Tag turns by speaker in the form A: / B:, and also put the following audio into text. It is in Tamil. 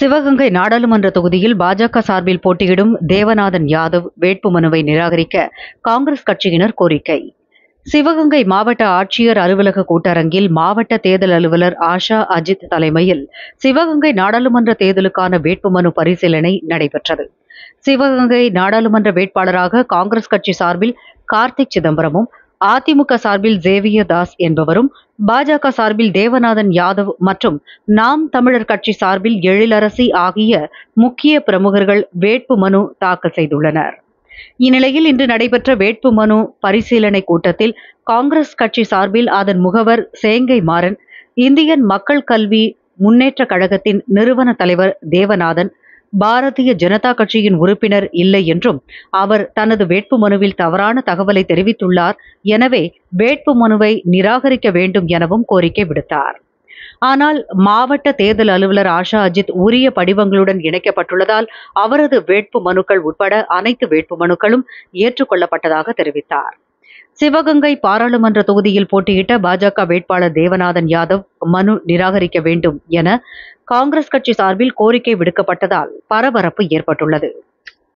A: சிவகங்கை நாடாளுமன்ற தொகுதியில் பாஜக சார்பில் போட்டியிடும் தேவநாதன் யாதவ் வேட்புமனுவை நிராகரிக்க காங்கிரஸ் கட்சியினர் கோரிக்கை. சிவகங்கை மாவட்ட ஆட்சியர் அலுவலக கூட்டரங்கில் மாவட்ட தேர்தல் அலுவலர் ஆஷா அஜித் தலைமையில் சிவகங்கை நாடாளுமன்ற தேர்தலுக்கான வேட்புமனு பரிசீலனை நடைபெற்றது. சிவகங்கை நாடாளுமன்ற வேட்பாளராக காங்கிரஸ் கட்சி சார்பில் கார்த்திக் சிதம்பரமும், அதிமுக சார்பில் ஜேவியர் தாஸ் என்பவரும், பாஜக சார்பில் தேவநாதன் யாதவ் மற்றும் நாம் தமிழர் கட்சி சார்பில் எழிலரசி ஆகிய முக்கிய பிரமுகர்கள் வேட்புமனு தாக்கல் செய்துள்ளனர். இந்நிலையில் இன்று நடைபெற்ற வேட்புமனு பரிசீலனை கூட்டத்தில் காங்கிரஸ் கட்சி சார்பில் அதன் முகவர் சேங்கை மாறன், இந்தியன் மக்கள் கல்வி முன்னேற்ற கழகத்தின் நிறுவன தலைவர் தேவநாதன் பாரதிய ஜனதா கட்சியின் உறுப்பினர் இல்லை என்றும், அவர் தனது வேட்புமனுவில் தவறான தகவலை தெரிவித்துள்ளார், எனவே வேட்புமனுவை நிராகரிக்க வேண்டும் எனவும் கோரிக்கை விடுத்தார். ஆனால் மாவட்ட தேர்தல் அலுவலர் ஆஷா அஜித் உரிய படிவங்களுடன் இணைக்கப்பட்டுள்ளதால் அவரது வேட்புமனுக்கள் உட்பட அனைத்து வேட்புமனுக்களும் ஏற்றுக்கொள்ளப்பட்டதாக தெரிவித்தார். சிவகங்கை பாராளுமன்ற தொகுதியில் போட்டியிட்ட பாஜக வேட்பாளர் தேவநாதன் யாதவ் மனு நிராகரிக்க வேண்டும் என காங்கிரஸ் கட்சி சார்பில் கோரிக்கை விடுக்கப்பட்டதால் பரபரப்பு ஏற்பட்டுள்ளது.